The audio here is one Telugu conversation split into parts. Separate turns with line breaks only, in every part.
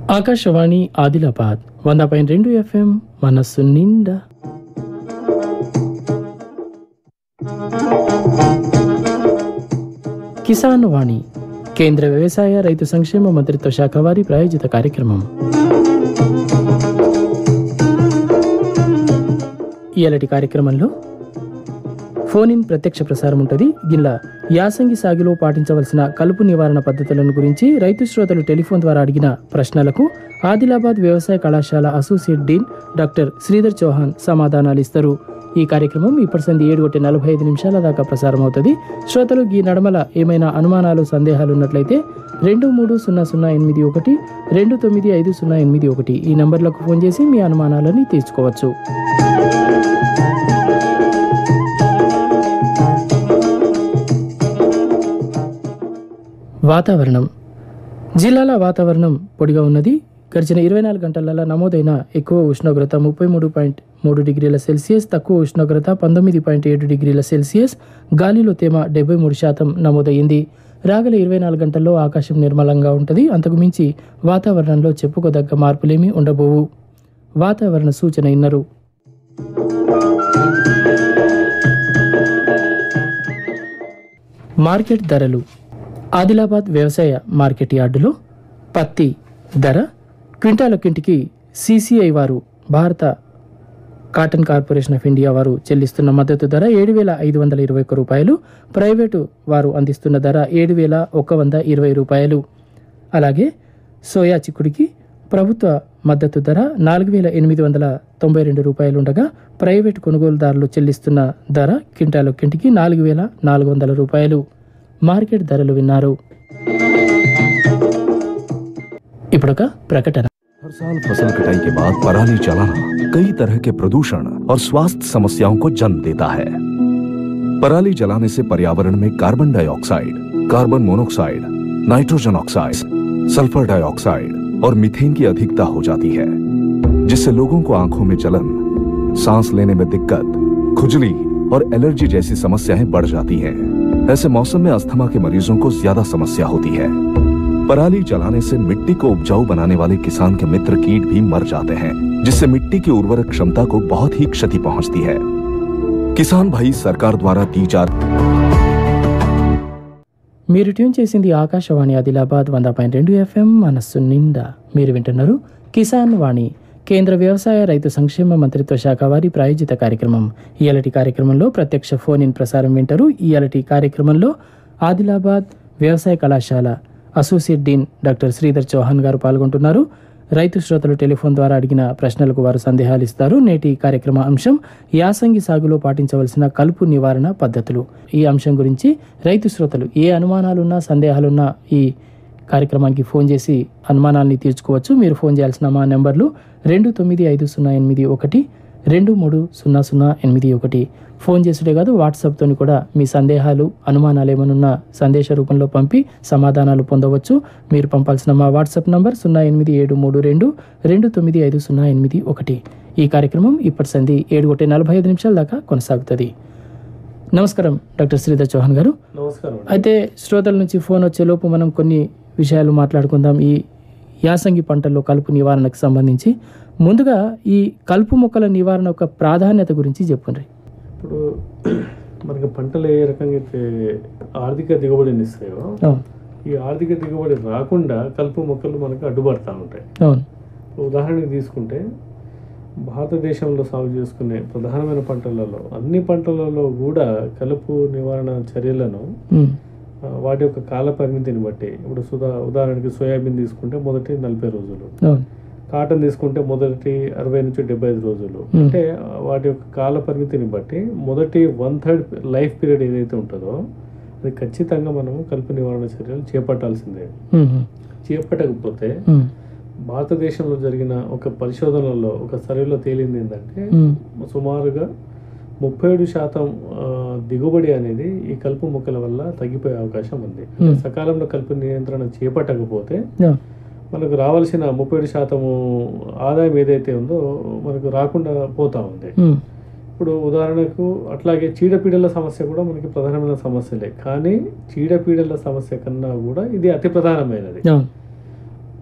ఆకాశవాణి ఆదిలాబాద్ 100.2 FM మనస్సు నిండా. కిసాన్ వాణి కేంద్ర వ్యవసాయ రైతు సంక్షేమ మంత్రిత్వ శాఖ వారి ప్రాయోజిత కార్యక్రమం. ఇయాలటి కార్యక్రమంలో ఫోన్ ఇన్ ప్రత్యక్ష ప్రసారం ఉంటుంది. గిల్ల యాసంగి సాగులో పాటించవలసిన కలుపు నివారణ పద్ధతులను గురించి రైతు శ్రోతలు టెలిఫోన్ ద్వారా అడిగిన ప్రశ్నలకు ఆదిలాబాద్ వ్యవసాయ కళాశాల associate dean doctor Sridhar Chauhan సమాధానాలు ఇస్తారు. ఈ కార్యక్రమం ఇప్పటి 7:45 దాకా ప్రసారం అవుతుంది. శ్రోతలు ఈ నడమల ఏమైనా అనుమానాలు సందేహాలు ఉన్నట్లయితే 230081 295081 ఈ నంబర్లకు ఫోన్ చేసి మీ అనుమానాలని తీర్చుకోవచ్చు. వాతావరణం. జిల్లాల వాతావరణం పొడిగా ఉన్నది. గడిచిన 24 గంటలలో నమోదైన ఎక్కువ ఉష్ణోగ్రత 33.3 డిగ్రీల సెల్సియస్, తక్కువ ఉష్ణోగ్రత 19.7 డిగ్రీల సెల్సియస్, గాలిలో తేమ 73% నమోదయ్యింది. రాగల 24 గంటల్లో ఆకాశం నిర్మలంగా ఉంటుంది. అంతకు మించి వాతావరణంలో చెప్పుకోదగ్గ మార్పులేమీ ఉండబోవు. వాతావరణ సూచన ఇన్నరు. మార్కెట్ ధరలు. ఆదిలాబాద్ వ్యవసాయ మార్కెట్ యార్డులో పత్తి ధర క్వింటాలకింటికి సిసిఐ వారు, భారత కాటన్ కార్పొరేషన్ ఆఫ్ ఇండియా వారు చెల్లిస్తున్న మద్దతు ధర 7,521 రూపాయలు, ప్రైవేటు వారు అందిస్తున్న ధర 7,120 రూపాయలు. అలాగే సోయా చిక్కుడికి ప్రభుత్వ మద్దతు ధర 4,892 రూపాయలు ఉండగా, ప్రైవేటు కొనుగోలుదారులు చెల్లిస్తున్న ధర క్వింటాలకింటికి 4,400 రూపాయలు. మార్కెట్ ధరలు విన్నారు. ఇప్పుడొక ప్రకటన.
हर साल फसल कटाई के बाद पराली जलाना कई तरह के प्रदूषण और स्वास्थ्य समस्याओं को जन्म देता है। पराली जलाने से पर्यावरण में carbon dioxide, carbon monoxide, nitrogen oxide, sulphur dioxide और मीथेन की अधिकता हो जाती है, जिससे लोगों को आंखों में जलन, सांस लेने में दिक्कत, खुजली और एलर्जी जैसी समस्याएं बढ़ जाती हैं। ऐसे मौसम में अस्थमा के मरीजों को ज्यादा समस्या होती है। पराली जलाने से मिट्टी को उपजाऊ बनाने वाले किसान के मित्र कीट भी मर जाते हैं, जिससे मिट्टी की उर्वरक क्षमता को बहुत ही क्षति पहुंचती है। किसान भाई सरकार द्वारा दी जा
మీరు ట్యూన్ చేసింది ఆకాశవాణి ఆదిలాబాద్ 100.2 FM మనస్సు నిండా. మీరు వింటున్నారు కిసాన్ వాణి కేంద్ర వ్యవసాయ రైతు సంక్షేమ మంత్రిత్వ శాఖ వారి ప్రాయోజిత కార్యక్రమం. ఇయాలటి కార్యక్రమంలో ప్రత్యక్ష ఫోన్ ఇన్ ప్రసారం వింటారు. ఇయాలటి కార్యక్రమంలో ఆదిలాబాద్ వ్యవసాయ కళాశాల associate dean doctor Sridhar Chauhan గారు పాల్గొంటున్నారు. రైతు శ్రోతలు టెలిఫోన్ ద్వారా అడిగిన ప్రశ్నలకు వారు సందేహాలు ఇస్తారు. నేటి కార్యక్రమ అంశం యాసంగి సాగులో పాటించవలసిన కలుపు నివారణ పద్ధతులు. ఈ అంశం గురించి రైతు శ్రోతలు ఏ అనుమానాలున్నా సందేహాలున్నా ఈ కార్యక్రమానికి ఫోన్ చేసి అనుమానాన్ని తీర్చుకోవచ్చు. మీరు ఫోన్ చేయాల్సిన మా నెంబర్లు 295081 230081. ఫోన్ చేసుడే కాదు, వాట్సాప్తో కూడా మీ సందేహాలు అనుమానాలు ఏమనున్నా సందేశ రూపంలో పంపి సమాధానాలు పొందవచ్చు. మీరు పంపాల్సిన మా వాట్సాప్ నంబర్ 08732295081. ఈ కార్యక్రమం ఇప్పటి 7:45 దాకా కొనసాగుతుంది. నమస్కారం డాక్టర్ శ్రీధర్ చౌహాన్ గారు.
నమస్కారం.
అయితే శ్రోతల నుంచి ఫోన్ వచ్చేలోపు మనం కొన్ని విషయాలు మాట్లాడుకుందాం. ఈ యాసంగి పంటల్లో కలుపు నివారణకు సంబంధించి ముందుగా ఈ కలుపు మొక్కల నివారణ యొక్క ప్రాధాన్యత గురించి చెప్పండి.
ఇప్పుడు మనకి పంటలు ఏ రకంగా అయితే ఆర్థిక దిగుబడిని ఇస్తాయో, ఈ ఆర్థిక దిగుబడి రాకుండా కలుపు మొక్కలు మనకు అడ్డుపడతా ఉంటాయి. ఉదాహరణకి తీసుకుంటే భారతదేశంలో సాగు చేసుకునే ప్రధానమైన పంటలలో అన్ని పంటలలో కూడా కలుపు నివారణ చర్యలను వాటి యొక్క కాల పరిమితిని బట్టి, ఇప్పుడు ఉదాహరణకి సోయాబీన్ తీసుకుంటే మొదటి 40 రోజులు, కాటన్ తీసుకుంటే మొదటి 60 నుంచి 75 రోజులు, అంటే వాటి యొక్క కాల పరిమితిని బట్టి మొదటి 1/3 లైఫ్ పీరియడ్ ఏదైతే ఉంటుందో అది ఖచ్చితంగా మనము కలుపు నివారణ చర్యలు చేపట్టాల్సిందే. చేపట్టకపోతే భారతదేశంలో జరిగిన ఒక పరిశోధనలో, ఒక సర్వేలో తేలింది ఏంటంటే సుమారుగా 37% దిగుబడి అనేది ఈ కలుపు మొక్కల వల్ల తగ్గిపోయే అవకాశం ఉంది. సకాలంలో కలుపు నియంత్రణ చేపట్టకపోతే మనకు రావాల్సిన 37% ఆదాయం ఏదైతే ఉందో మనకు రాకుండా పోతా ఉంది. ఇప్పుడు ఉదాహరణకు అట్లాగే చీడపీడల సమస్య కూడా మనకి ప్రధానమైన సమస్యలే, కానీ చీడపీడల సమస్య కన్నా కూడా ఇది అతి ప్రధానమైనది.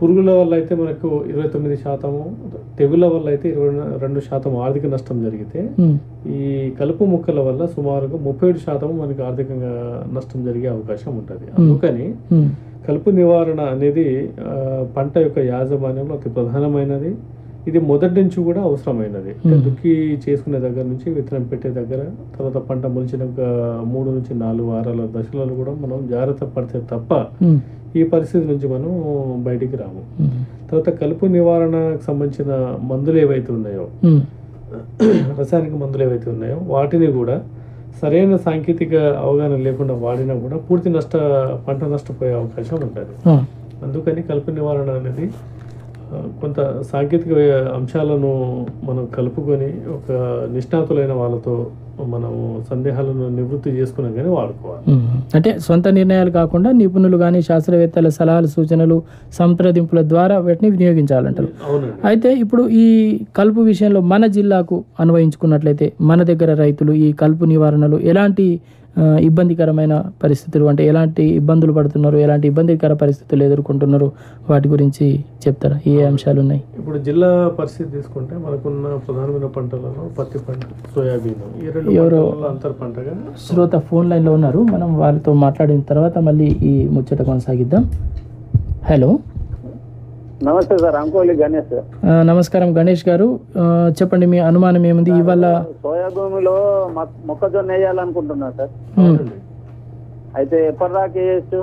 పురుగుల వల్ల అయితే మనకు 29%, తెగుళ్ళ వల్ల అయితే 22% ఆర్థిక నష్టం జరిగితే ఈ కలుపు మొక్కల వల్ల సుమారుగా 37% మనకి ఆర్థికంగా నష్టం జరిగే అవకాశం ఉంటుంది. అందుకని కలుపు నివారణ అనేది పంట యొక్క యాజమాన్యంలో అతి ప్రధానమైనది. ఇది మొదటి నుంచి కూడా అవసరమైనది. దుక్కి చేసుకునే దగ్గర నుంచి విత్తనం పెట్టే దగ్గర, తర్వాత పంట మొలిచిన 3 నుంచి 4 వారాల దశలలో కూడా మనం జాగ్రత్త పడితే తప్ప ఈ పరిస్థితి నుంచి మనం బయటికి రాము. తర్వాత కలుపు నివారణకు సంబంధించిన మందులు ఏవైతే ఉన్నాయో, రసాయనిక మందులు ఏవైతే ఉన్నాయో వాటిని కూడా సరైన సాంకేతిక అవగాహన లేకుండా వాడినా కూడా పూర్తి పంట నష్టపోయే అవకాశం ఉంటుంది. అందుకని కలుపు నివారణ అనేది కొంత సాంకేతిక అంశాలను మనం కలుపుకొని ఒక నిష్ణాతులైన వాళ్ళతో మనము సందేహాలను నివృత్తి చేసుకున్నా కానీ వాడుకోవాలి.
అంటే సొంత నిర్ణయాలు కాకుండా నిపుణులు కానీ శాస్త్రవేత్తల సలహాలు సూచనలు సంప్రదింపుల ద్వారా వీటిని వినియోగించాలంటారు. అయితే ఇప్పుడు ఈ కలుపు విషయంలో మన జిల్లాకు అన్వయించుకున్నట్లయితే మన దగ్గర రైతులు ఈ కలుపు నివారణలో ఎలాంటి ఇబ్బందికరమైన పరిస్థితులు, అంటే ఎలాంటి ఇబ్బందులు పడుతున్నారు, ఎలాంటి ఇబ్బందికర పరిస్థితులు ఎదుర్కొంటున్నారు, వాటి గురించి చెప్తారా? ఏ అంశాలు ఉన్నాయి?
ఇప్పుడు జిల్లా పరిస్థితి తీసుకుంటే మనకున్న ప్రధానమైన పంటలలో పత్తి పంట, సోయాబీన్, ఈ 2 పంటలలో అంతర్ పంటగా
శ్రోత ఫోన్ లైన్లో ఉన్నారు. మనం వారితో మాట్లాడిన తర్వాత మళ్ళీ ఈ ముచ్చట కొనసాగిద్దాం. హలో,
నమస్తే సార్, అంకోలి గణేష్.
నమస్కారం గణేష్ గారు, చెప్పండి మీ అనుమానం ఏముంది? ఇవాళ
సోయా భూమిలో మొక్కజొన్న వేయాలనుకుంటున్నా సార్. అయితే ఎప్పటిదాకా వేయచ్చు?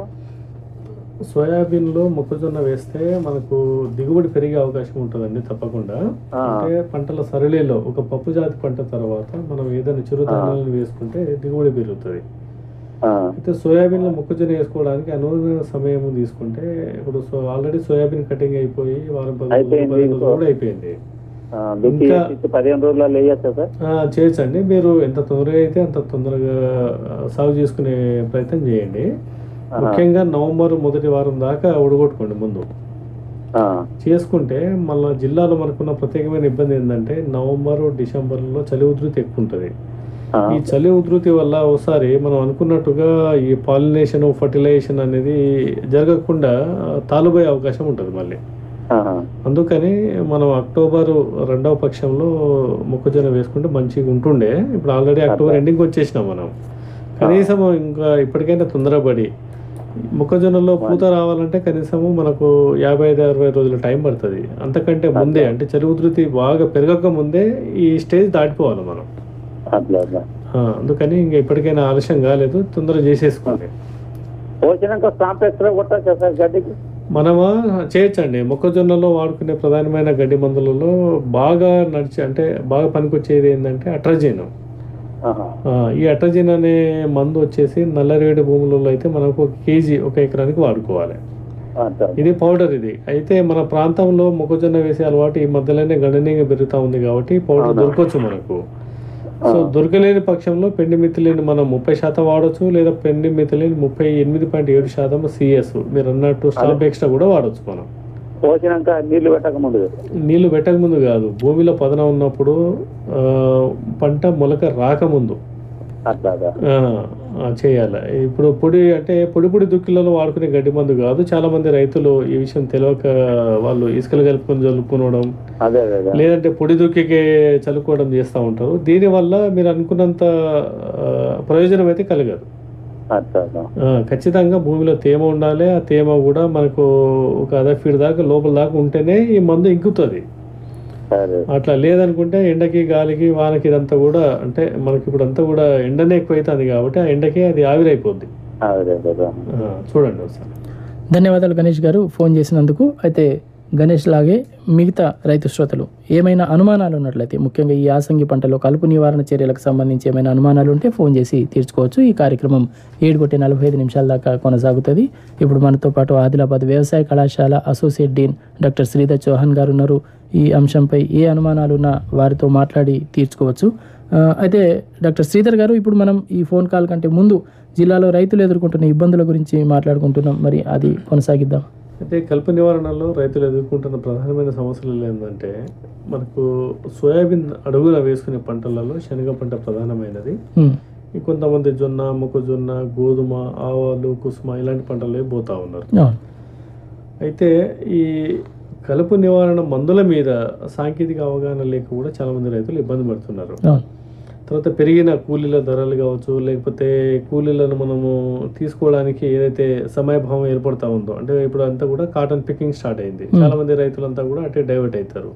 సోయాబీన్లో మొక్కజొన్న వేస్తే మనకు దిగుబడి పెరిగే అవకాశం ఉంటుందండి తప్పకుండా. అంటే పంటల సరళిలో ఒక పప్పు జాతి పంట తర్వాత మనం ఏదైనా చిరుధాన్యాలను వేసుకుంటే దిగుబడి పెరుగుతుంది. అయితే సోయాబీన్ లో మొక్కజొన్న వేసుకోవడానికి అనువైన సమయం తీసుకుంటే ఇప్పుడు ఆల్రెడీ సోయాబీన్ కటింగ్ అయిపోయి వారం 15 రోజులు కూడా అయిపోయింది. ఇంకా
15 రోజులలో
చేయొచ్చండి. మీరు ఎంత తొందరగా అయితే అంత తొందరగా సాగు చేసుకునే ప్రయత్నం చేయండి. ముఖ్యంగా నవంబర్ మొదటి వారం దాకా ఉడగొట్టుకోండి ముందు. చేసుకుంటే మళ్ళీ జిల్లాలో మనకున్న ప్రత్యేకమైన ఇబ్బంది ఏంటంటే నవంబర్ డిసెంబర్లో చలి ఉధృతి ఎక్కువ ఉంటుంది. ఈ చలి ఉధృతి వల్ల ఒకసారి మనం అనుకున్నట్టుగా ఈ పాలినేషన్, ఫర్టిలైజేషన్ అనేది జరగకుండా తాలుబోయే అవకాశం ఉంటుంది మళ్ళీ. అందుకని మనం అక్టోబర్ 2వ పక్షంలో మొక్కజొన్న వేసుకుంటే మంచిగా ఉంటుండే. ఇప్పుడు ఆల్రెడీ అక్టోబర్ ఎండింగ్ వచ్చేసినాం మనం. కనీసం ఇంకా ఇప్పటికైనా తొందరపడి మొక్కజొన్నలో పూత రావాలంటే కనీసము మనకు 55-60 రోజుల టైం పడుతుంది. అంతకంటే ముందే, అంటే చలి ఉధృతి బాగా పెరగక ముందే ఈ స్టేజ్ దాటిపోవాలి మనం. అందుకని ఇంకా ఇప్పటికైనా ఆలస్యం కాలేదు, తొందరగా చేసేసుకోండి. మనమా చేయొచ్చండి. మొక్కజొన్నలో వాడుకునే ప్రధానమైన గడ్డి మందులలో బాగా అంటే బాగా పనికొచ్చేది ఏంటంటే అట్రజిన్. ఈ అట్రజిన్ అనే మందు వచ్చేసి నల్లరేగడి భూములలో అయితే మనకు 1 కేజీ 1 ఎకరానికి వాడుకోవాలి. ఇది పౌడర్. ఇది అయితే మన ప్రాంతంలో మొక్కజొన్న వేసే అలవాటు ఈ మధ్యలోనే గణనీయంగా పెరుగుతూ ఉంది కాబట్టి పౌడర్ దొరకవచ్చు మనకు. సో దొరకలేని పక్షంలో పెండి మిథిలిన్ మనం 30% వాడచ్చు, లేదా పెండి మిథిలిన్ 38.7% CS మీరు అన్నట్టు స్టాప్ ఎక్స్ట్రా కూడా వాడచ్చు. మనం నీళ్లు పెట్టక ముందు కాదు, భూమిలో పదన ఉన్నప్పుడు, పంట మొలక రాకముందు చేయాలి. ఇప్పుడు పొడి దుక్కిలలో వాడుకునే గడ్డి మందు కాదు. చాలా మంది రైతులు ఈ విషయం తెలియక వాళ్ళు ఇసుకలు కలుపుకొని చల్లుకోవడం, లేదంటే పొడి దుక్కికే చల్లుకోవడం చేస్తూ ఉంటారు. దీనివల్ల మీరు అనుకున్నంత ప్రయోజనం అయితే కలగదు. ఖచ్చితంగా భూమిలో తేమ ఉండాలి. ఆ తేమ కూడా మనకు ఒక 1/2 ఫీట్ దాకా లోపల దాకా ఉంటేనే ఈ మందు ఇంకుతుంది. అట్లా లేదనుకుంటే ఎండకి, గాలికి, వానకి ఇదంతా కూడా, అంటే మనకి ఇప్పుడు అంతా కూడా ఎండనే ఎక్కువ అవుతుంది కాబట్టి ఆ ఎండకి అది ఆవిరైపోద్ది. చూడండి ఒకసారి.
ధన్యవాదాలు గణేష్ గారు ఫోన్ చేసినందుకు. అయితే గణేష్ లాగే మిగతా రైతు శ్రోతలు ఏమైనా అనుమానాలు ఉన్నట్లయితే, ముఖ్యంగా ఈ యాసంగి పంటలో కలుపు నివారణ చర్యలకు సంబంధించి ఏమైనా అనుమానాలు ఉంటే ఫోన్ చేసి తీర్చుకోవచ్చు. ఈ కార్యక్రమం 7:45 దాకా కొనసాగుతుంది. ఇప్పుడు మనతో పాటు ఆదిలాబాద్ వ్యవసాయ కళాశాల associate dean doctor Sridhar Chauhan గారు ఉన్నారు. ఈ అంశంపై ఏ అనుమానాలున్నా వారితో మాట్లాడి తీర్చుకోవచ్చు. అయితే డాక్టర్ శ్రీధర్ గారు, ఇప్పుడు మనం ఈ ఫోన్ కాల్ కంటే ముందు జిల్లాలో రైతులు ఎదుర్కొంటున్న ఇబ్బందుల గురించి మాట్లాడుకుంటున్నాం, మరి అది కొనసాగిద్దాం.
అయితే కలుపు నివారణలో రైతులు ఎదుర్కొంటున్న ప్రధానమైన సమస్యలు ఏంటంటే, మనకు సోయాబీన్ అడుగున వేసుకునే పంటలలో శనగ పంట ప్రధానమైనది. కొంతమంది జొన్న, మొక్కజొన్న, గోధుమ, ఆవాలు, కుసుమ ఇలాంటి పంటలే పోతా ఉన్నారు. అయితే ఈ కలుపు నివారణ మందుల మీద సాంకేతిక అవగాహన లేక కూడా చాలామంది రైతులు ఇబ్బంది పడుతున్నారు. తర్వాత పెరిగిన కూలీల ధరలు కావచ్చు, లేకపోతే కూలీలను మనము తీసుకోవడానికి ఏదైతే సమయభావం ఏర్పడతా ఉందో, అంటే ఇప్పుడు అంతా కూడా కాటన్ పికింగ్ స్టార్ట్ అయింది. చాలామంది రైతులంతా కూడా అటే డైవర్ట్ అవుతారు.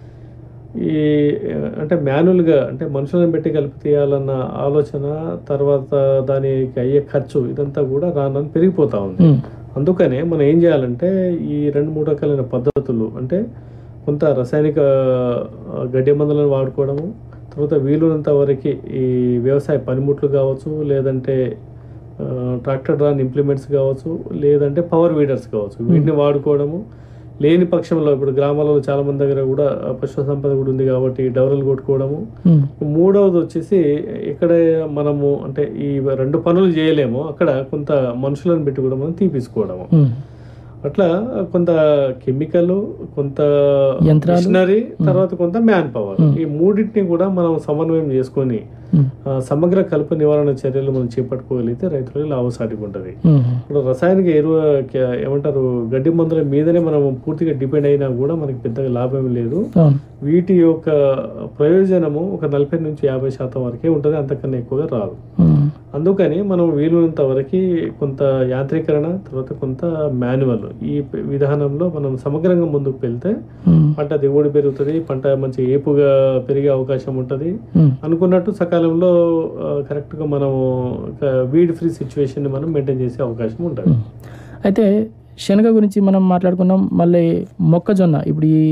ఈ అంటే మాన్యువల్గా అంటే మనుషులను పెట్టి కలిపి తీయాలన్న ఆలోచన, తర్వాత దానికి అయ్యే ఖర్చు ఇదంతా కూడా రానని పెరిగిపోతూ ఉంది. అందుకనే మనం ఏం చేయాలంటే ఈ 2-3 రకాలైన పద్ధతులు, అంటే కొంత రసాయనిక గడ్డి మందులను వాడుకోవడము, తర్వాత వీలున్నంత వరకు ఈ వ్యవసాయ పనిముట్లు కావచ్చు, లేదంటే ట్రాక్టర్ డ్రాన్ ఇంప్లిమెంట్స్ కావచ్చు, లేదంటే పవర్ వీడర్స్ కావచ్చు, వీటిని వాడుకోవడము. లేని పక్షంలో ఇప్పుడు గ్రామాలలో చాలా మంది దగ్గర కూడా పశు సంపద కూడా ఉంది కాబట్టి డౌరలు కొట్టుకోవడము. మూడవది వచ్చేసి ఇక్కడ మనము అంటే ఈ 2 పనులు చేయలేము, అక్కడ కొంత మనుషులను పెట్టి కూడా మనం తీపించుకోవడము. అట్లా కొంత కెమికల్, కొంత మిషనరీ, తర్వాత కొంత మ్యాన్ పవర్, ఈ మూడింటిని కూడా మనం సమన్వయం చేసుకొని సమగ్ర కలుపు నివారణ చర్యలు మనం చేపట్టుకోగలిగితే రైతులకు లాభసాటిగా ఉంటుంది. ఇప్పుడు రసాయనిక ఎరువు ఏమంటారు గడ్డి మందుల మీదనే మనం పూర్తిగా డిపెండ్ అయినా కూడా మనకి పెద్దగా లాభం లేదు. వీటి యొక్క ప్రయోజనము ఒక 40-50% వరకే ఉంటుంది, అంతకన్నా ఎక్కువగా రాదు. అందుకని మనం వీలున్నంత వరకు కొంత యాంత్రీకరణ, తర్వాత కొంత మాన్యువల్, ఈ విధానంలో మనం సమగ్రంగా ముందుకు వెళ్తే పంట దిగుబడి పెరుగుతుంది, పంట మంచి ఏపుగా పెరిగే అవకాశం ఉంటుంది. అనుకున్నట్టు సకాలంలో కరెక్ట్గా మనం వీడ్ ఫ్రీ సిచ్యువేషన్ మనం మెయింటైన్ చేసే అవకాశం ఉంటుంది.
అయితే శనగ గురించి మనం మాట్లాడుకున్నాం. మళ్ళీ మొక్కజొన్న, ఇప్పుడు ఈ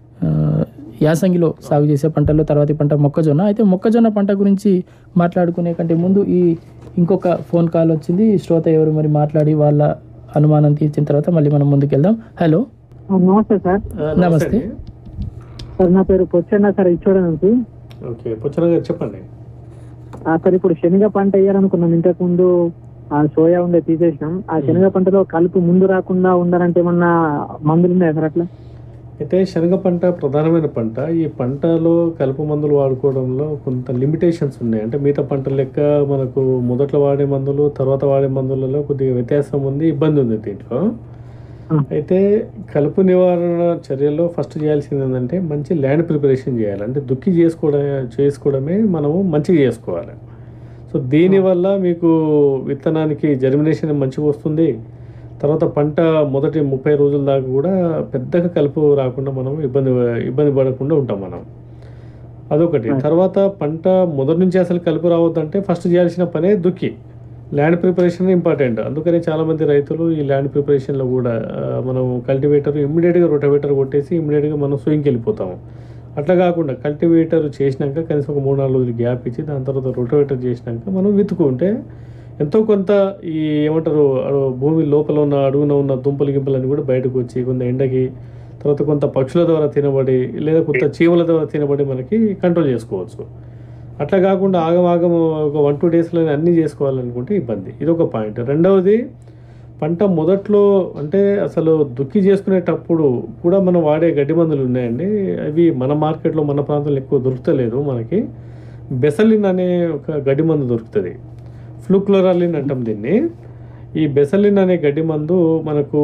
యాసంగిలో సాగు చేసే పంటల్లో తర్వాతి పంట మొక్కజొన్న. అయితే మొక్కజొన్న పంట గురించి మాట్లాడుకునే కంటే ముందు ఇంకొక ఫోన్ కాల్ వచ్చింది. శ్రోత ఎవరు మరి మాట్లాడి వాళ్ళ అనుమానం తీర్చిన తర్వాత మళ్ళీ మనం ముందుకు వెళ్దాం. హలో,
నమస్తే సార్.
నమస్తే
సార్, నా పేరు పొచ్చన్న సార్, ఇచ్చోడ నుంచి.
ఓకే, పొచ్చన్న గారు చెప్పండి.
సార్, ఇప్పుడు శనగ పంట వేయాలనుకున్నాం. ఇంతకు ముందు సోయా ఉండే తీసేసినాం. ఆ శనగ పంటలో కలుపు ముందు రాకుండా ఉండాలంటే ఏమన్నా మందులు ఉన్నాయా సార్? అట్లా
అయితే శనగ పంట ప్రధానమైన పంట. ఈ పంటలో కలుపు మందులు వాడుకోవడంలో కొంత లిమిటేషన్స్ ఉన్నాయి. అంటే మిగతా పంటల లెక్క మనకు మొదట్లో వాడే మందులు, తర్వాత వాడే మందులలో కొద్దిగా వ్యత్యాసం ఉంది, ఇబ్బంది ఉంది దీంట్లో. అయితే కలుపు నివారణ చర్యల్లో ఫస్ట్ చేయాల్సింది ఏంటంటే మంచి ల్యాండ్ ప్రిపరేషన్ చేయాలి. అంటే దుక్కి చేసుకోవడమే మనము మంచిగా చేసుకోవాలి. సో దీనివల్ల మీకు విత్తనానికి జర్మినేషన్ మంచిగా వస్తుంది. తర్వాత పంట మొదటి 30 రోజుల దాకా కూడా పెద్దగా కలుపు రాకుండా మనం ఇబ్బంది పడకుండా ఉంటాం మనం. అదొకటి. తర్వాత పంట మొదటి నుంచి అసలు కలుపు రావద్దంటే ఫస్ట్ చేయాల్సిన పనే దుక్కి, ల్యాండ్ ప్రిపరేషన్ ఇంపార్టెంట్. అందుకని చాలామంది రైతులు ఈ ల్యాండ్ ప్రిపరేషన్లో కూడా మనం కల్టివేటర్ ఇమ్మీడియట్గా రొటవేటర్ కొట్టేసి ఇమ్మీడియట్గా మనం స్వింగ్కి వెళ్ళిపోతాము. అట్లా కాకుండా కల్టివేటర్ చేసినాక కనీసం ఒక 3-4 రోజులు గ్యాప్ ఇచ్చి దాని తర్వాత రొటవేటర్ చేసినాక మనం విత్తుకుంటే ఎంతో కొంత ఈ ఏమంటారు భూమి లోపల ఉన్న అడుగున ఉన్న దుంపలు గింపలన్నీ కూడా బయటకు వచ్చి కొంత ఎండకి, తర్వాత కొంత పక్షుల ద్వారా తినబడి, లేదా కొంత చీమల ద్వారా తినబడి మనకి కంట్రోల్ చేసుకోవచ్చు. అట్లా కాకుండా ఆగం ఒక 1-2 డేస్లో అన్నీ చేసుకోవాలనుకుంటే ఇబ్బంది. ఇదొక పాయింట్. రెండవది, పంట మొదట్లో అంటే అసలు దుక్కి చేసుకునేటప్పుడు కూడా మనం వాడే గడ్డి మందులు ఉన్నాయండి. అవి మన మార్కెట్లో మన ప్రాంతంలో ఎక్కువ దొరుకుతలేదు. మనకి బెసలిన్ అనే ఒక గడ్డి మందు దొరుకుతుంది, ఫ్లూక్లోరాలిన్ అంటాం దీన్ని. ఈ బెసలిన్ అనే గడ్డి మందు మనకు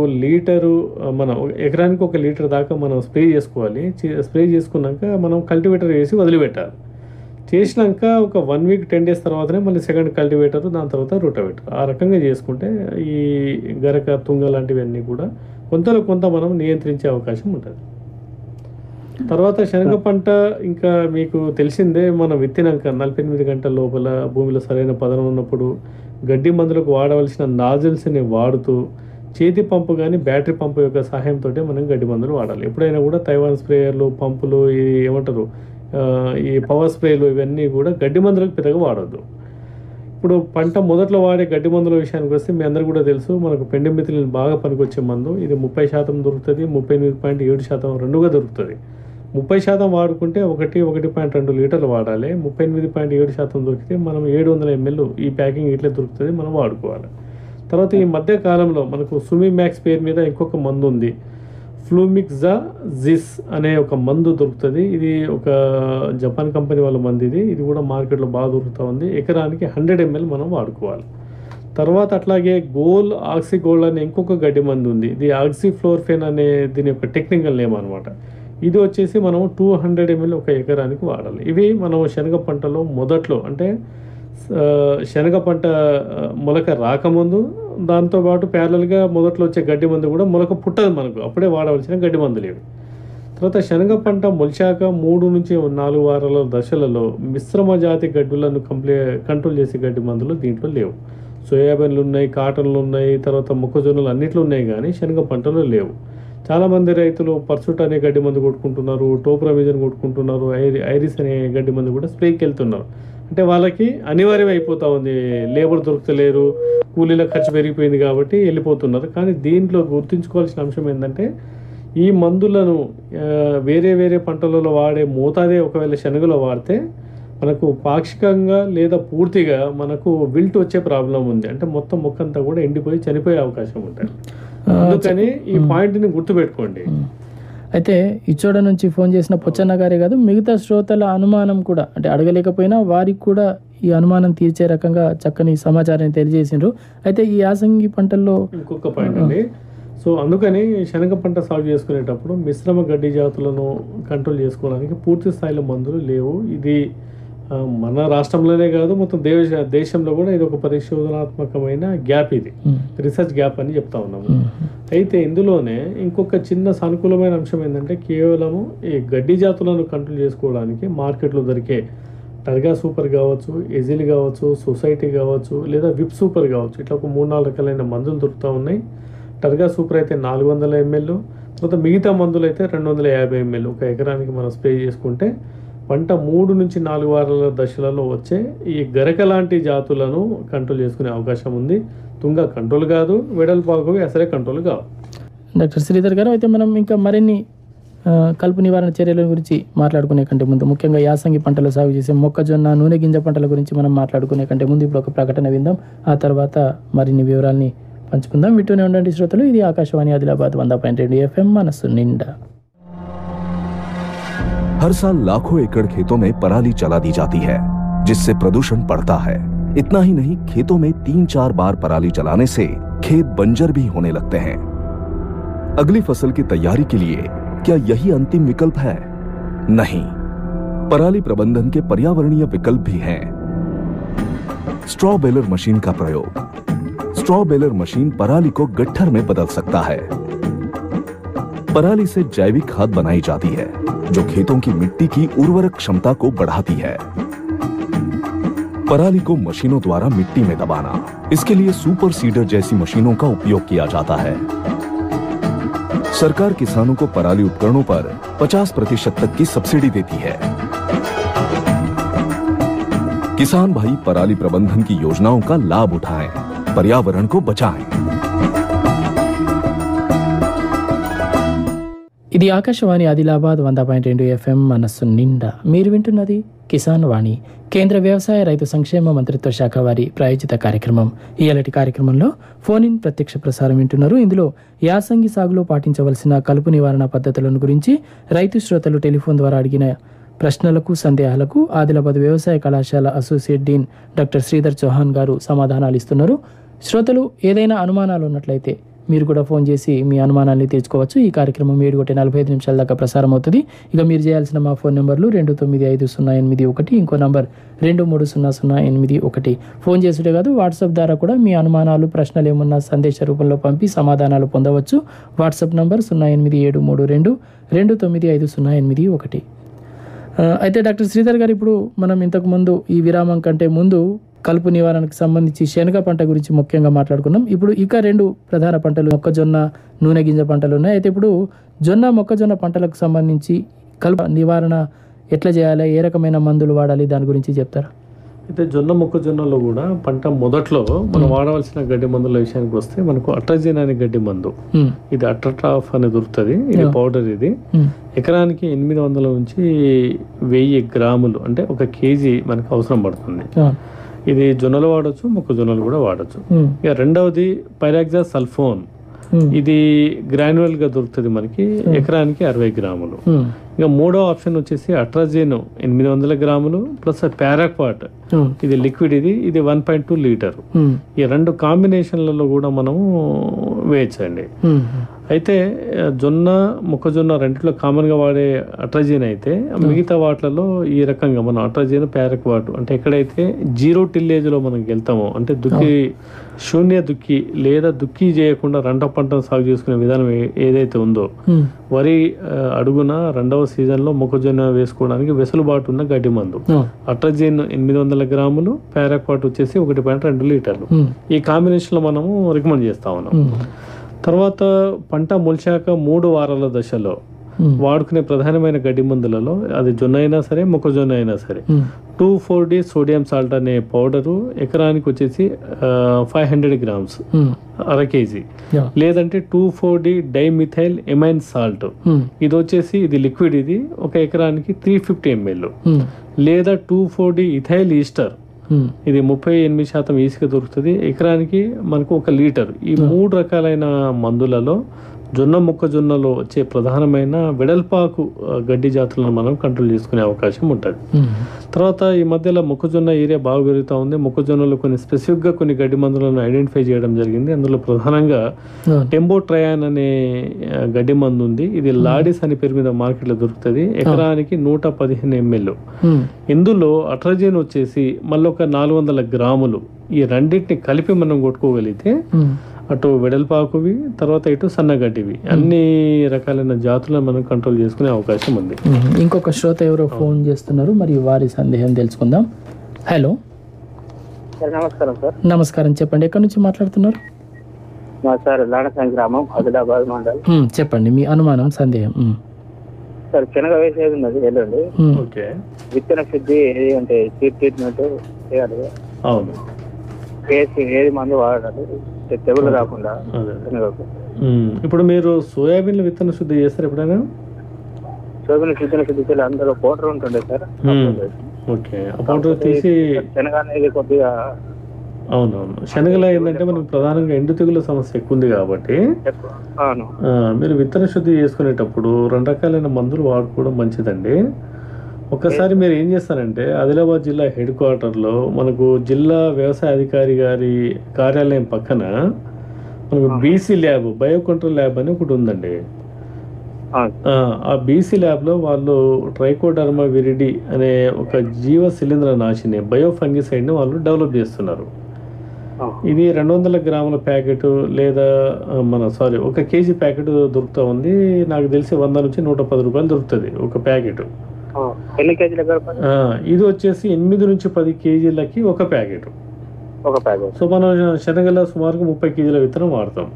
మనం ఎకరానికి 1 లీటర్ దాకా మనం స్ప్రే చేసుకోవాలి. స్ప్రే చేసుకున్నాక మనం కల్టివేటర్ వేసి వదిలిపెట్టాలి. చేసినాక ఒక 1 వీక్ 10 డేస్ తర్వాతనే మళ్ళీ సెకండ్ కల్టివేటర్, దాని తర్వాత రొటవేటర్. ఆ రకంగా చేసుకుంటే ఈ గరక, తుంగ లాంటివన్నీ కూడా కొంతలో కొంత మనం నియంత్రించే అవకాశం ఉంటుంది. తర్వాత శనగ పంట ఇంకా మీకు తెలిసిందే, మనం విత్తినాక 48 గంటల లోపల భూమిలో సరైన పదనం ఉన్నప్పుడు గడ్డి మందులకు వాడవలసిన నాజిల్స్ని వాడుతూ చేతి పంపు కానీ బ్యాటరీ పంపు యొక్క సహాయంతో మనం గడ్డి మందులు వాడాలి. ఎప్పుడైనా కూడా తైవాన్ స్ప్రేయర్లు, పంపులు, ఏమంటారు ఈ పవర్ స్ప్రేలు, ఇవన్నీ కూడా గడ్డి మందులకు పెద్దగా వాడద్దు. ఇప్పుడు పంట మొదట్లో వాడే గడ్డి మందుల విషయానికి వస్తే మీ అందరూ కూడా తెలుసు, మనకు పెండెమిథిలిన్ బాగా పనికొచ్చే మందు. ఇది 30% దొరుకుతుంది, 38.7% రెండుగా దొరుకుతుంది. 30% వాడుకుంటే 1.2 లీటర్లు వాడాలి. 38.7% దొరికితే మనం 700 ml ఈ ప్యాకింగ్ ఇట్లా దొరుకుతుంది, మనం వాడుకోవాలి. తర్వాత ఈ మధ్య కాలంలో మనకు సుమి మ్యాక్స్ పేరు మీద ఇంకొక మందు ఉంది, ఫ్లూమిక్జాజిస్ అనే ఒక మందు దొరుకుతుంది. ఇది ఒక జపాన్ కంపెనీ వాళ్ళ మందు. ఇది కూడా మార్కెట్లో బాగా దొరుకుతూ ఉంది. ఎకరానికి 100 ml మనం వాడుకోవాలి. తర్వాత అట్లాగే గోల్ ఆక్సిగోల్డ్ అనే ఇంకొక గడ్డి మందు ఉంది. ఇది ఆక్సిఫ్లోర్ఫెన్ అనే దీని యొక్క టెక్నికల్ నేమ్ అనమాట. ఇది వచ్చేసి మనం 200 ml ఒక ఎకరానికి వాడాలి. ఇవి మనం శనగ పంటలో మొదట్లో అంటే శనగ పంట మొలక రాకముందు, దాంతోపాటు ప్యారలల్గా మొదట్లో వచ్చే గడ్డి మందు కూడా మొలక పుట్టదు మనకు, అప్పుడే వాడవలసిన గడ్డి మందులు ఇవి. తర్వాత శనగ పంట మొలిచాక 3 నుంచి 4 వారాల దశలలో మిశ్రమ జాతి గడ్డులను కంట్రోల్ చేసే గడ్డి మందులు దీంట్లో లేవు. సోయాబీన్లు ఉన్నాయి, కాటన్లు ఉన్నాయి, తర్వాత మొక్కజొన్నలు అన్నిట్లో ఉన్నాయి, కానీ శనగ పంటలో లేవు. చాలామంది రైతులు పర్సూట్ అనే గడ్డి మందు కొట్టుకుంటున్నారు, టోప్రమిజన్ కొట్టుకుంటున్నారు, ఐరిస్ అనే గడ్డి మందు కూడా స్ప్రేకి వెళ్తున్నారు. అంటే వాళ్ళకి అనివార్యం అయిపోతూ ఉంది, లేబర్ దొరుకుతలేరు, కూలీల ఖర్చు పెరిగిపోయింది కాబట్టి వెళ్ళిపోతున్నారు. కానీ దీంట్లో గుర్తుంచుకోవాల్సిన అంశం ఏంటంటే ఈ మందులను వేరే వేరే పంటలలో వాడే మోతాదే ఒకవేళ శనగలో వాడితే మనకు పాక్షికంగా లేదా పూర్తిగా మనకు విల్ట్ వచ్చే ప్రాబ్లం ఉంది. అంటే మొత్తం మొక్కంతా కూడా ఎండిపోయి చనిపోయే అవకాశం ఉంటుంది. అందుకని ఈ పాయింట్ని గుర్తుపెట్టుకోండి.
అయితే ఇచ్చోడ నుంచి ఫోన్ చేసిన పొచ్చన్న గారే కాదు, మిగతా శ్రోతల అనుమానం కూడా అంటే అడగలేకపోయినా వారికి కూడా ఈ అనుమానం తీర్చే రకంగా చక్కని సమాచారాన్ని తెలియజేసిండ్రు. అయితే ఈ యాసంగి పంటల్లో
ఇంకొక పాయింట్ అండి. సో అందుకని శనగ పంట సాగు చేసుకునేటప్పుడు మిశ్రమ గడ్డి జాతులను కంట్రోల్ చేసుకోవడానికి పూర్తి స్థాయిలో మందులు లేవు. ఇది మన రాష్ట్రంలోనే కాదు, మొత్తం దేశంలో కూడా ఇది ఒక పరిశోధనాత్మకమైన గ్యాప్, ఇది రీసెర్చ్ గ్యాప్ అని చెప్తా ఉన్నాము. అయితే ఇందులోనే ఇంకొక చిన్న సానుకూలమైన అంశం ఏంటంటే కేవలము ఈ గడ్డి జాతులను కంట్రోల్ చేసుకోవడానికి మార్కెట్లో దొరికే టర్గా సూపర్ కావచ్చు, ఎజిల్ కావచ్చు, సొసైటీ కావచ్చు, లేదా విప్ సూపర్ కావచ్చు, ఇట్లా ఒక 3-4 రకాలైన మందులు దొరుకుతూ ఉన్నాయి. టర్గా సూపర్ అయితే 400 ml, తర్వాత మిగతా మందులు అయితే 250 ml ఒక ఎకరానికి మనం స్ప్రే చేసుకుంటే పంట 3 నుంచి 4 వారాల దశలలో వచ్చే ఈ గరక లాంటి జాతులను కంట్రోల్ చేసుకునే అవకాశం ఉంది. తుంగ కంట్రోల్ కాదు, వెడల్పాకు అసలే కంట్రోల్ కాదు.
డాక్టర్ శ్రీధర్ గారు, అయితే మనం ఇంకా మరిన్ని కలుపు నివారణ చర్యల గురించి మాట్లాడుకునే కంటే ముందు, ముఖ్యంగా యాసంగి పంటలు సాగు చేసే మొక్కజొన్న, నూనె గింజ పంటల గురించి మనం మాట్లాడుకునే కంటే ముందు ఇప్పుడు ఒక ప్రకటన విందాం. ఆ తర్వాత మరిన్ని వివరాల్ని పంచుకుందాం. వింటూనే ఉండండి శ్రోతలు. ఇది ఆకాశవాణి ఆదిలాబాద్ 100.2 FM మనసు నిండా.
हर साल लाखों एकड़ खेतों में पराली जला दी जाती है, जिससे प्रदूषण बढ़ता है। इतना ही नहीं, खेतों में 3-4 बार पराली जलाने से खेत बंजर भी होने लगते हैं। अगली फसल की तैयारी के लिए क्या यही अंतिम विकल्प है? नहीं, पराली प्रबंधन के पर्यावरणीय विकल्प भी हैं। स्ट्रॉ बेलर मशीन का प्रयोग। स्ट्रॉ बेलर मशीन पराली को गट्ठर में बदल सकता है। पराली से जैविक खाद बनाई जाती है, जो खेतों की मिट्टी की उर्वरक क्षमता को बढ़ाती है। पराली को मशीनों द्वारा मिट्टी में दबाना, इसके लिए सुपर सीडर जैसी मशीनों का उपयोग किया जाता है। सरकार किसानों को पराली उपकरणों पर 50% तक की सब्सिडी देती है। किसान भाई पराली प्रबंधन की योजनाओं का लाभ उठाएं, पर्यावरण को बचाएं।
ఇది ఆకాశవాణి ఆదిలాబాద్ 100.2 FM మనస్సు నిండా. మీరు వింటున్నది కిసాన్ వాణి, కేంద్ర వ్యవసాయ రైతు సంక్షేమ మంత్రిత్వ శాఖ వారి ప్రాయోజిత కార్యక్రమం. ఇయాలటి కార్యక్రమంలో ఫోన్ ఇన్ ప్రత్యక్ష ప్రసారం వింటున్నారు. ఇందులో యాసంగి సాగులో పాటించవలసిన కలుపు నివారణ పద్ధతులను గురించి రైతు శ్రోతలు టెలిఫోన్ ద్వారా అడిగిన ప్రశ్నలకు, సందేహాలకు ఆదిలాబాద్ వ్యవసాయ కళాశాల associate dean doctor Sridhar Chauhan గారు సమాధానాలు ఇస్తున్నారు. శ్రోతలు ఏదైనా అనుమానాలు ఉన్నట్లయితే మీరు కూడా ఫోన్ చేసి మీ అనుమానాన్ని తీర్చుకోవచ్చు. ఈ కార్యక్రమం 7:45 దాకా ప్రసారం అవుతుంది. ఇక మీరు చేయాల్సిన మా ఫోన్ నెంబర్లు 295081, ఇంకో నంబర్ 230008. ఫోన్ చేసుడే కాదు, వాట్సాప్ ద్వారా కూడా మీ అనుమానాలు, ప్రశ్నలు ఏమన్నా సందేశ రూపంలో పంపి సమాధానాలు పొందవచ్చు. WhatsApp number 08732295081. అయితే డాక్టర్ శ్రీధర్ గారు, ఇప్పుడు మనం ఇంతకుముందు ఈ విరామం కంటే ముందు కలుపు నివారణకు సంబంధించి శనగ పంట గురించి ముఖ్యంగా మాట్లాడుకున్నాం. ఇప్పుడు ఇక 2 ప్రధాన పంటలు మొక్కజొన్న, నూనె గింజ పంటలు ఉన్నాయి. అయితే ఇప్పుడు జొన్న, మొక్కజొన్న పంటలకు సంబంధించి కలుపు నివారణ ఎట్లా చేయాలి, ఏ రకమైన మందులు వాడాలి, దాని గురించి చెప్తారా?
అయితే జొన్న, మొక్కజొన్నలో కూడా పంట మొదట్లో మనం వాడవలసిన గడ్డి మందుల విషయానికి వస్తే మనకు అట్రజిన్ అనే గడ్డి మందు, ఇది అట్రటాఫ్ అని దొరుకుతుంది. ఇది పౌడర్. ఇది ఎకరానికి 800 నుంచి 1000 గ్రాములు, అంటే 1 కేజీ మనకు అవసరం పడుతుంది. ఇది జొన్నలు వాడచ్చు, మొక్కజొన్నలు కూడా వాడచ్చు. ఇక రెండవది పైరాక్సా సల్ఫోన్. ఇది గ్రాన్యువల్ గా దొరుకుతుంది మనకి, ఎకరానికి 60 గ్రాములు. ఇంకా మూడో ఆప్షన్ వచ్చేసి అట్రాజెన్ 800 గ్రాములు ప్లస్ పారాక్వాట్, ఇది లిక్విడ్, ఇది 1.2 లీటర్. ఈ రెండు కాంబినేషన్లలో కూడా మనము వేయచ్చండి. అయితే జొన్న మొక్కజొన్న రెండిట్లో కామన్ గా వాడే అట్రాజెన్ అయితే మిగతా వాటిలలో ఈ రకంగా మనం అట్రాజెన్ పారాక్వాట్ అంటే ఎక్కడైతే 0 టిల్లేజ్ లో మనం వెళ్తామో, అంటే శూన్య దుక్కి లేదా దుక్కి చేయకుండా రెండ పంటను సాగు చేసుకునే విధానం ఏదైతే ఉందో, వరి అడుగున రెండవ సీజన్ లో మొక్కజొన్న వేసుకోవడానికి వెసులుబాటు ఉన్న గడ్డి మందు అట్రాజెన్ 800 గ్రాములు, పారాక్వాట్ వచ్చేసి 1.2 లీటర్లు. ఈ కాంబినేషన్ లో మనము రికమెండ్ చేస్తా ఉన్నాం. తర్వాత పంట మొలిచాక 3 వారాల దశలో వాడుకునే ప్రధానమైన గడ్డి మందులలో, అది జొన్న అయినా సరే మొక్కజొన్న అయినా సరే, 2,4-D సోడియం సాల్ట్ అనే పౌడరు ఎకరానికి వచ్చేసి 500 గ్రామ్స్, అర కేజీ. లేదంటే 2,4-D డైమిథైల్ ఎమైన్ సాల్ట్, ఇది వచ్చేసి ఇది లిక్విడ్, ఇది ఒక ఎకరానికి 350 ml. లేదా 2,4-D ఇథైల్ ఈస్టర్, ఇది 38% ఈజీగా దొరుకుతుంది, ఎకరానికి మనకు 1 లీటర్. ఈ 3 రకాలైన మందులలో జొన్న మొక్కజొన్నలో వచ్చే ప్రధానమైన వెడల్పాకు గడ్డి జాతులను మనం కంట్రోల్ చేసుకునే అవకాశం ఉంటుంది. తర్వాత ఈ మధ్యలో మొక్కజొన్న ఏరియా బాగా పెరుగుతూ ఉంది. మొక్కజొన్నలో కొన్ని స్పెసిఫిక్గా కొన్ని గడ్డి మందులను ఐడెంటిఫై చేయడం జరిగింది. అందులో ప్రధానంగా టెంబోట్రయాన్ అనే గడ్డి మందు ఉంది. ఇది లాడిస్ అనే పేరు మీద మార్కెట్లో దొరుకుతుంది, ఎకరానికి 115 ml. ఇందులో అట్రాజెన్ వచ్చేసి మళ్ళీ ఒక 400 గ్రాములు. ఈ రెండింటిని కలిపి మనం కొట్టుకోగలిగితే అటు వెడల్పాకువి, తర్వాత ఇటు సన్నగడ్డివి, అన్ని రకాలైన జాతులను మనం కంట్రోల్ చేసుకునే అవకాశం ఉంది.
ఇంకొక శ్రోత ఎవరో ఫోన్ చేస్తున్నారు, మరియు వారి సందేహం తెలుసుకుందాం. హలో,
నమస్కారం సార్.
నమస్కారం, చెప్పండి, ఎక్కడి నుంచి మాట్లాడుతున్నారు?
సార్ లాడసం గ్రామం, ఆదిలాబాద్ మండల్.
చెప్పండి మీ అనుమానం, సందేహం.
సార్ శనగ వేసేది ఉన్నది ఎల్లుండి.
ఓకే,
విత్తన శుద్ధి ఏది అంటే ట్రీట్మెంట్ చేయాలి.
అవును,
ఏది మందు వాడాలి తెగులు రాకుండా.
ఇప్పుడు మీరు సోయాబీన్ విత్తన శుద్ధి చేస్తారు ఎప్పుడైనా?
సోయాబీన్ విత్తన శుద్ధి చేయాలి, అందులో పౌడర్ ఉంటుండే సార్.
ఓకే, ఆ పౌడర్ తీసి
శనగ అనేది కొద్దిగా.
అవునవును, శనగలో ఏంటంటే మనకు ప్రధానంగా ఎండు తెగుల సమస్య ఎక్కువ ఉంది కాబట్టి మీరు విత్తన శుద్ధి చేసుకునేటప్పుడు 2 రకాలైన మందులు వాడుకోవడం మంచిదండి. ఒక్కసారి మీరు ఏం చేస్తారంటే ఆదిలాబాద్ జిల్లా హెడ్ క్వార్టర్లో మనకు జిల్లా వ్యవసాయ అధికారి గారి కార్యాలయం పక్కన మనకు BC lab, bio control lab అని ఒకటి ఉందండి. ఆ బీసీ ల్యాబ్లో వాళ్ళు ట్రైకోడర్మా విరిడి అనే ఒక జీవ శిలీంద్ర నాశిని బయో ఫంగిసైడ్ని వాళ్ళు డెవలప్ చేస్తున్నారు. ఇది 200 గ్రాముల ప్యాకెట్ లేదా 1 కేజీ ప్యాకెట్ దొరుకుతూ ఉంది. నాకు తెలిసి 100 నుంచి 110 రూపాయలు దొరుకుతుంది ఒక ప్యాకెట్. ఇది వచ్చేసి 8 నుంచి 10 కేజీలకి ఒక ప్యాకెట్. సో మనం శనగల సుమారుగా 30 కేజీల విత్తనం వాడతాం.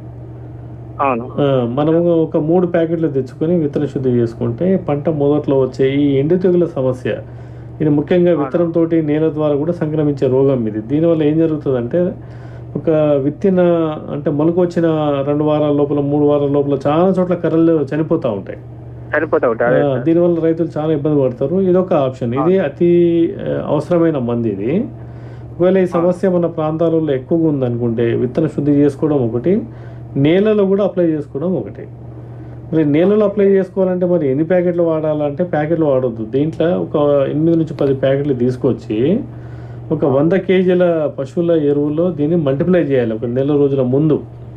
మనము ఒక 3 ప్యాకెట్లు తెచ్చుకొని విత్తన శుద్ధి చేసుకుంటే పంట మొదట్లో వచ్చే ఈ ఎండు తెగుల సమస్య, ఇది ముఖ్యంగా విత్తనం తోటి నేల ద్వారా కూడా సంక్రమించే రోగం ఇది. దీనివల్ల ఏం జరుగుతుందంటే ఒక విత్తిన అంటే మొలక వచ్చిన 2 వారాల లోపల 3 వారాల లోపల చాలా చోట్ల కర్రలు చనిపోతూ ఉంటాయి. దీనివల్ల రైతులు చాలా ఇబ్బంది పడతారు. ఇదొక ఆప్షన్, ఇది అతి అవసరమైన మంది. ఇది ఒకవేళ ఈ సమస్య మన ప్రాంతాలలో ఎక్కువగా ఉందనుకుంటే విత్తన శుద్ధి చేసుకోవడం ఒకటి, నేలలో కూడా అప్లై చేసుకోవడం ఒకటి. మరి నేలలో అప్లై చేసుకోవాలంటే మరి ఎన్ని ప్యాకెట్లు వాడాలంటే ప్యాకెట్లు వాడొద్దు. దీంట్లో ఒక 8 నుంచి 10 ప్యాకెట్లు తీసుకొచ్చి ఒక 100 కేజీల పశువుల ఎరువులో దీన్ని మల్టిప్లై చేయాలి ఒక నెల రోజుల ముందు.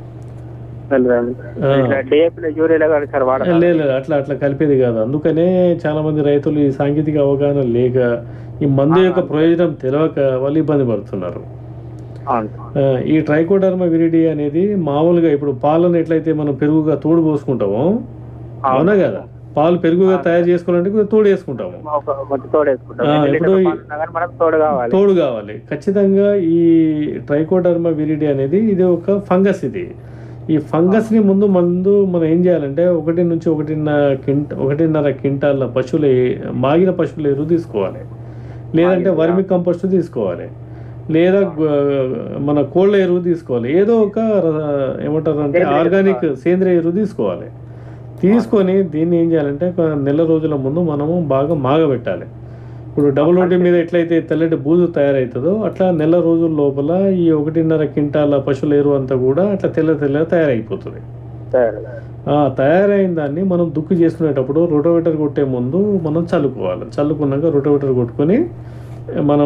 లేదు, అట్లా కలిపేది కాదు. అందుకనే చాలా మంది రైతులు ఈ సాంకేతిక అవగాహన లేక ఈ మందు యొక్క ప్రయోజనం తెలియక వాళ్ళు ఇబ్బంది పడుతున్నారు. ఈ ట్రైకోడర్మా విరిడి అనేది మామూలుగా ఇప్పుడు పాలను ఎట్లయితే మనం పెరుగుగా తోడు పోసుకుంటామో, అవునా కదా, పాలు పెరుగుగా తయారు చేసుకోవాలంటే తోడు వేసుకుంటాము. ఇప్పుడు తోడు కావాలి ఖచ్చితంగా. ఈ ట్రైకోడర్మా విరిడి అనేది ఇది ఒక ఫంగస్. ఈ ఫంగస్ ని ముందు మనం ఏం చేయాలంటే 1 నుంచి 1.5 క్వింటాల మాగిన పశువుల ఎరువు తీసుకోవాలి, లేదంటే వర్మి కంపోస్ట్ తీసుకోవాలి, లేదా మన కోళ్ళ ఎరువు తీసుకోవాలి. ఏదో ఒక ఏమంటారు అంటే ఆర్గానిక్ సేంద్రియ ఎరువు తీసుకోవాలి. తీసుకొని దీన్ని ఏం చేయాలంటే ఒక నెల రోజుల ముందు మనము బాగా మాగబెట్టాలి. ఇప్పుడు డబుల్ రోడ్డు మీద ఎట్లయితే తెల్లటి బూజు తయారవుతుందో అట్లా నెల రోజుల లోపల ఈ 1.5 క్వింటాల పశువుల ఎరువు అంతా కూడా అట్లా తెల్లగా తయారైపోతుంది. తయారైన దాన్ని మనం దుక్కి చేసుకునేటప్పుడు రోటోవేటర్ కొట్టే ముందు మనం చల్లుకోవాలి. చల్లుకున్నాక రోటోవేటర్ కొట్టుకొని మనం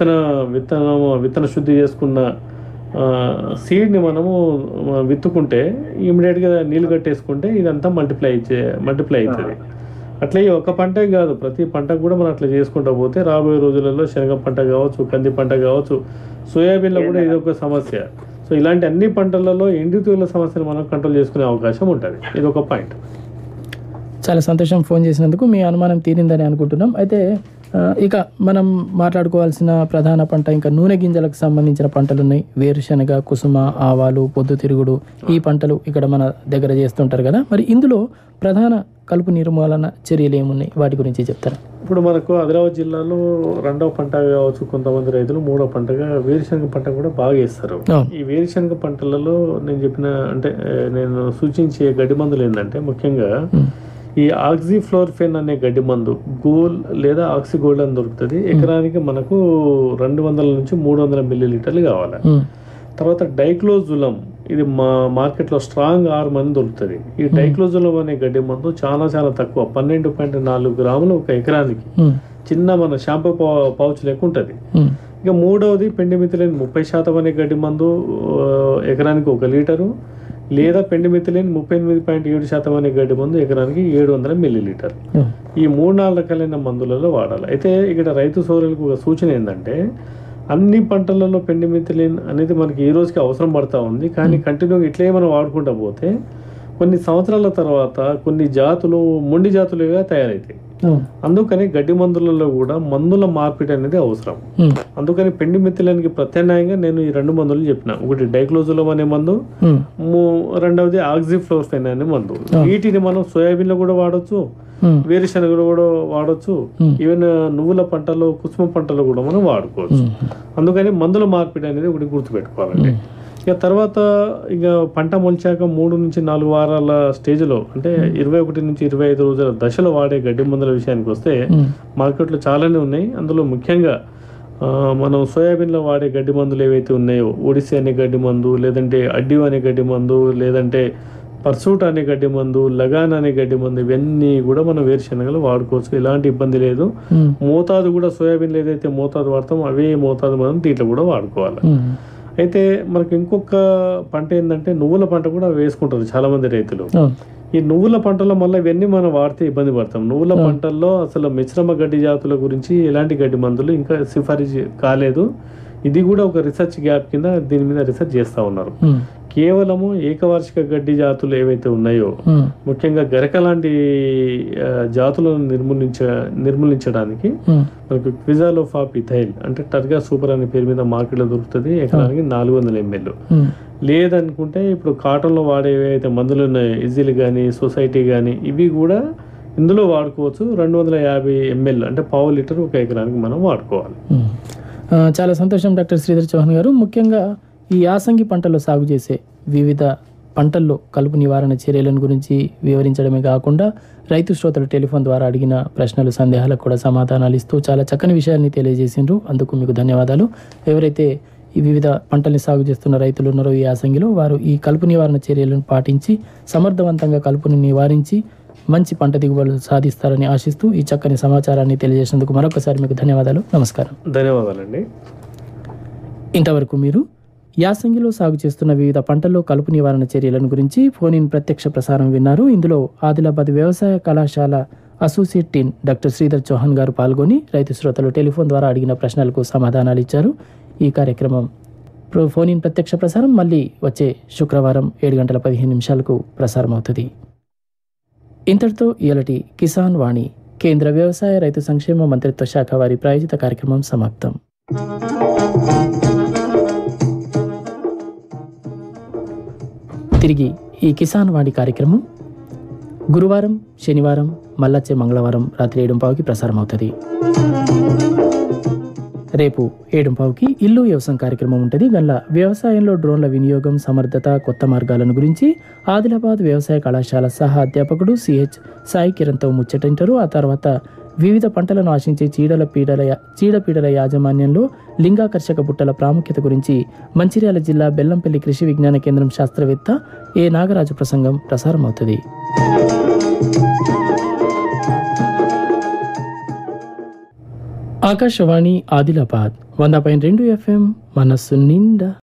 విత్తన శుద్ధి చేసుకున్న సీడ్ని మనము విత్తుకుంటే ఇమీడియట్గా నీళ్ళు కట్టేసుకుంటే ఇదంతా మల్టిప్లై అవుతుంది. అట్లా ఈ ఒక్క పంటే కాదు, ప్రతి పంటకు కూడా మనం అట్లా చేసుకుంటూ పోతే రాబోయే రోజులలో శనగ పంట కావచ్చు, కంది పంట కావచ్చు, సోయాబీన్లో కూడా ఇది ఒక సమస్య. సో ఇలాంటి అన్ని పంటలలో ఎండుతీగల సమస్యను మనం కంట్రోల్ చేసుకునే అవకాశం ఉంటుంది. ఇది ఒక పాయింట్.
చాలా సంతోషం ఫోన్ చేసినందుకు. మీ అనుమానం తీరిందని అనుకుంటున్నాం. అయితే ఇక మనం మాట్లాడుకోవాల్సిన ప్రధాన పంట ఇంకా నూనె గింజలకు సంబంధించిన పంటలు ఉన్నాయి. వేరుశనగ, కుసుమ, ఆవాలు, పొద్దుతిరుగుడు, ఈ పంటలు ఇక్కడ మన దగ్గర చేస్తుంటారు కదా. మరి ఇందులో ప్రధాన కలుపు నిర్మూలన చర్యలు ఏమున్నాయి, వాటి గురించి చెప్తారా?
ఇప్పుడు మనకు ఆదిలాబాద్ జిల్లాలో 2వ పంట కావచ్చు, కొంతమంది రైతులు 3వ పంటగా వేరుశనగ పంట కూడా బాగా వేస్తారు. ఈ వేరుశనగ పంటలలో నేను సూచించే గడ్డి మందులు ఏంటంటే ముఖ్యంగా ఈ ఆక్సిఫ్లోర్ఫెన్ అనే గడ్డి మందు గోల్ లేదా ఆక్సిగోల్డ్ అని దొరుకుతుంది. ఎకరానికి మనకు 200 నుంచి 300 మిల్లీలీటర్లు కావాలి. తర్వాత డైక్లోజులం, ఇది మార్కెట్లో స్ట్రాంగ్ ఆర్మ్ అని దొరుకుతుంది. ఈ డైక్లోజులం అనే గడ్డి మందు చాలా తక్కువ, 12.4 గ్రాములు ఒక ఎకరానికి. చిన్న మన షాంపూ పౌచ్ లెక్క ఉంటుంది. ఇక 3వది పెండిమిథిలిన్ 30% అనే గడ్డి మందు ఎకరానికి 1 లీటరు, లేదా పెండిమిథిలిన్ 38.7% అనే గడ్డి మందు ఎకరానికి 700 మిల్లీలీటర్లు. ఈ 3-4 రకాలైన మందులలో వాడాలి. అయితే ఇక్కడ రైతు సోదరులకు ఒక సూచన ఏంటంటే అన్ని పంటలలో పెండిమిథిలిన్ అనేది మనకి ఈ రోజుకి అవసరం పడతా ఉంది. కానీ కంటిన్యూగా ఇట్లే మనం వాడుకుంటా పోతే కొన్ని సంవత్సరాల తర్వాత కొన్ని జాతులు మొండి జాతులుగా తయారవుతాయి. అందుకని గడ్డి మందులలో కూడా మందుల మార్పిడి అనేది అవసరం. అందుకని పెండిమిథిలిన్కి ప్రత్యామ్నాయంగా నేను ఈ 2 మందులు చెప్పిన, ఒకటి డైక్లోజులం అనే మందు, 2వది ఆక్సిఫ్లోర్ఫెన్ అనే మందు. వీటిని మనం సోయాబీన్ లో కూడా వాడచ్చు, వేరుశనగలు కూడా వాడచ్చు, ఈవెన్ నువ్వుల పంటలో, కుసుమ పంటలో కూడా మనం వాడుకోవచ్చు. అందుకని మందుల మార్పిడి అనేది ఒకటి గుర్తుపెట్టుకోవాలండి. ఇక తర్వాత ఇక పంట మొలిచాక 3 నుంచి 4 వారాల స్టేజ్లో, అంటే 21 నుంచి 25 రోజుల దశలో వాడే గడ్డి మందుల విషయానికి వస్తే మార్కెట్లో చాలానే ఉన్నాయి. అందులో ముఖ్యంగా మనం సోయాబీన్లో వాడే గడ్డి మందులు ఏవైతే ఉన్నాయో, ఒడిసి అనే గడ్డి మందు, లేదంటే అడ్డివ్ అనే గడ్డి మందు, లేదంటే పర్సూట్ అనే గడ్డి మందు, లగాన్ అనే గడ్డి మందు, ఇవన్నీ కూడా మనం వేరుశనగలు వాడుకోవచ్చు. ఎలాంటి ఇబ్బంది లేదు. మోతాదు కూడా సోయాబీన్లో ఏదైతే మోతాదు వాడతామో అవే మోతాదు మనం దీంట్లో కూడా వాడుకోవాలి. అయితే మనకు ఇంకొక పంట ఏంటంటే నువ్వుల పంట కూడా వేసుకుంటారు చాలా మంది రైతులు. ఈ నువ్వుల పంటలో మళ్ళీ ఇవన్నీ మనం వాడితే ఇబ్బంది పడతాం. నువ్వుల పంటల్లో అసలు మిశ్రమ గడ్డి జాతుల గురించి ఎలాంటి గడ్డి మందులు ఇంకా సిఫారసు కాలేదు. ఇది కూడా ఒక రీసెర్చ్ గ్యాప్ కింద దీని మీద రీసెర్చ్ చేస్తూ ఉన్నారు. కేవలము ఏకవార్షిక గడ్డి జాతులు ఏవైతే ఉన్నాయో, ముఖ్యంగా గరక లాంటి జాతులను నిర్మూలించడానికి మనకు క్విజాలోఫాప్ ఇథైల్ అంటే టర్గా సూపర్ అనే పేరు మీద మార్కెట్లో దొరుకుతుంది. ఎకరానికి 400 ml. లేదనుకుంటే ఇప్పుడు కాటన్లో వాడే ఏవైతే మందులు ఉన్నాయో, ఇజిల్ కానీ, సొసైటీ కానీ, ఇవి కూడా ఇందులో వాడుకోవచ్చు. 250 ml అంటే 1/2 లీటర్ ఒక ఎకరానికి మనం వాడుకోవాలి.
చాలా సంతోషం డాక్టర్ శ్రీధర్ చౌహాన్ గారు. ముఖ్యంగా ఈ యాసంగి పంటలో సాగు చేసే వివిధ పంటల్లో కలుపు నివారణ చర్యలను గురించి వివరించడమే కాకుండా రైతు శ్రోతలు టెలిఫోన్ ద్వారా అడిగిన ప్రశ్నలు, సందేహాలకు కూడా సమాధానాలు ఇస్తూ చాలా చక్కని విషయాన్ని తెలియజేసిండ్రు. అందుకు మీకు ధన్యవాదాలు. ఎవరైతే ఈ వివిధ పంటల్ని సాగు చేస్తున్న రైతులు ఉన్నారో ఈ యాసంగిలో, వారు ఈ కలుపు నివారణ చర్యలను పాటించి సమర్థవంతంగా కలుపుని నివారించి మంచి పంట దిగుబడులు సాధిస్తారని ఆశిస్తూ ఈ చక్కని సమాచారాన్ని తెలియజేసినందుకు మరొకసారి మీకు ధన్యవాదాలు. నమస్కారం.
ధన్యవాదాలండి.
ఇంతవరకు మీరు యాసంగిలో సాగు చేస్తున్న వివిధ పంటల్లో కలుపు నివారణ చర్యలను గురించి ఫోన్ ఇన్ ప్రత్యక్ష ప్రసారం విన్నారు. ఇందులో ఆదిలాబాద్ వ్యవసాయ కళాశాల associate dean doctor Sridhar Chauhan గారు పాల్గొని రైతు శ్రోతలు టెలిఫోన్ ద్వారా అడిగిన ప్రశ్నలకు సమాధానాలు ఇచ్చారు. ఈ కార్యక్రమం ఫోన్ ఇన్ ప్రత్యక్ష ప్రసారం మళ్ళీ వచ్చే శుక్రవారం 7:15 ప్రసారం అవుతుంది. ఇంతటితో ఇయాలటి కిసాన్ వాణి కేంద్ర వ్యవసాయ రైతు సంక్షేమ మంత్రిత్వ శాఖ వారి ప్రాయోజిత కార్యక్రమం సమాప్తం. తిరిగి ఈ కిసాన్ వాణి కార్యక్రమం గురువారం, శనివారం, మళ్ళొచ్చే మంగళవారం రాత్రి 7:15 ప్రసారం అవుతుంది. రేపు 7:15 ఇల్లు వ్యవసాయం కార్యక్రమం ఉంటుంది. గల్ల వ్యవసాయంలో డ్రోన్ల వినియోగం, సమర్థత, కొత్త మార్గాలను గురించి ఆదిలాబాద్ వ్యవసాయ కళాశాల సహా అధ్యాపకుడు సిహెచ్ సాయి కిరణ్తో ముచ్చటింటారు. ఆ తర్వాత వివిధ పంటలను ఆశించే చీడపీడల యాజమాన్యంలో లింగాకర్షక బుట్టల ప్రాముఖ్యత గురించి మంచిర్యాల జిల్లా బెల్లంపల్లి కృషి విజ్ఞాన కేంద్రం శాస్త్రవేత్త ఏ నాగరాజు ప్రసంగం ప్రసారమవుతుంది. ఆకాశవాణి ఆదిలాబాద్ 100.2 FM మనస్సు నిండా.